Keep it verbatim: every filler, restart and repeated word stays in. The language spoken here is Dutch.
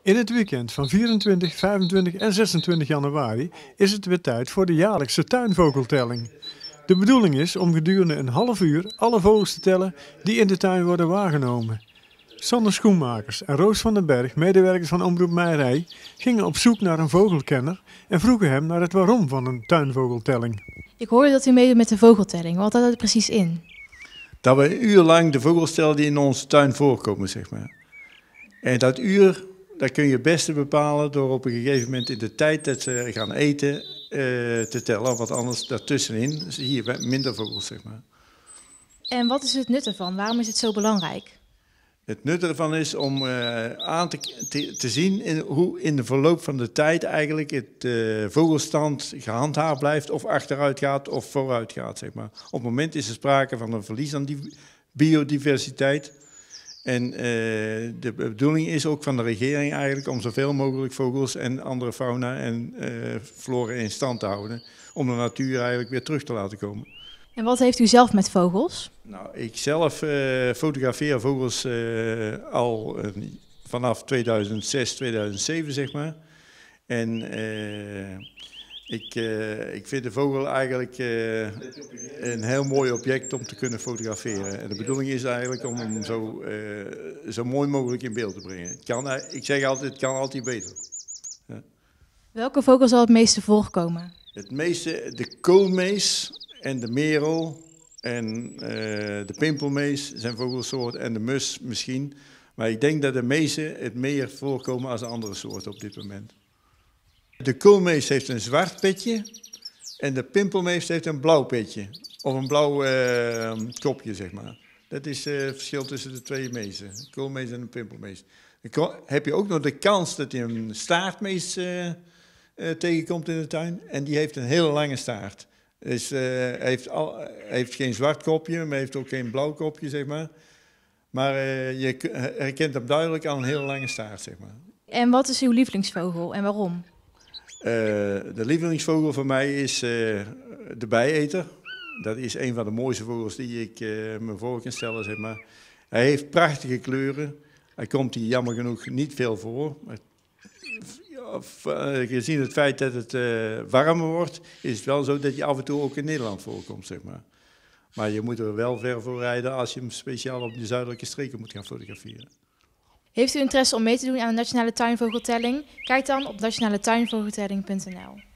In het weekend van vierentwintig, vijfentwintig en zesentwintig januari is het weer tijd voor de jaarlijkse tuinvogeltelling. De bedoeling is om gedurende een half uur alle vogels te tellen die in de tuin worden waargenomen. Sander Schoenmakers en Roos van den Berg, medewerkers van Omroep Meierij, gingen op zoek naar een vogelkenner en vroegen hem naar het waarom van een tuinvogeltelling. Ik hoorde dat u meedoet met de vogeltelling. Wat houdt dat er precies in? Dat we een uur lang de vogels tellen die in onze tuin voorkomen, zeg maar. En dat uur, dat kun je het beste bepalen door op een gegeven moment in de tijd dat ze gaan eten uh, te tellen. Want anders daartussenin zie je minder vogels, zeg maar. En wat is het nut ervan? Waarom is het zo belangrijk? Het nut ervan is om uh, aan te, te, te zien in, hoe in de verloop van de tijd eigenlijk het uh, vogelstand gehandhaafd blijft of achteruit gaat of vooruit gaat, zeg maar. Op het moment is er sprake van een verlies aan die biodiversiteit. En uh, de bedoeling is ook van de regering eigenlijk om zoveel mogelijk vogels en andere fauna en uh, flora in stand te houden. Om de natuur eigenlijk weer terug te laten komen. En wat heeft u zelf met vogels? Nou, ik zelf uh, fotografeer vogels uh, al uh, vanaf tweeduizend zes, tweeduizend zeven, zeg maar. En uh, ik, uh, ik vind de vogel eigenlijk uh, een heel mooi object om te kunnen fotograferen. En de bedoeling is eigenlijk om hem zo, uh, zo mooi mogelijk in beeld te brengen. Het kan, ik zeg altijd, het kan altijd beter. Ja. Welke vogel zal het meeste voorkomen? Het meeste, de koolmees en de merel en uh, de pimpelmees zijn vogelsoorten en de mus misschien. Maar ik denk dat de meeste het meer voorkomen als de andere soorten op dit moment. De koolmees heeft een zwart petje en de pimpelmees heeft een blauw petje. Of een blauw uh, kopje, zeg maar. Dat is uh, het verschil tussen de twee meezen, de koolmees en de pimpelmees. Dan heb je ook nog de kans dat je een staartmees uh, uh, tegenkomt in de tuin en die heeft een hele lange staart. Dus uh, hij heeft, al, heeft geen zwart kopje, maar heeft ook geen blauw kopje, zeg maar. Maar uh, je herkent hem duidelijk aan een hele lange staart, zeg maar. En wat is uw lievelingsvogel en waarom? Uh, de lievelingsvogel van mij is uh, de bijeter. Dat is een van de mooiste vogels die ik uh, me voor kan stellen, zeg maar. Hij heeft prachtige kleuren. Hij komt hier jammer genoeg niet veel voor. Maar gezien het feit dat het uh, warmer wordt, is het wel zo dat je af en toe ook in Nederland voorkomt, zeg maar. Maar je moet er wel ver voor rijden als je hem speciaal op de zuidelijke streken moet gaan fotograferen. Heeft u interesse om mee te doen aan de Nationale Tuinvogeltelling? Kijk dan op nationale tuinvogeltelling punt n l.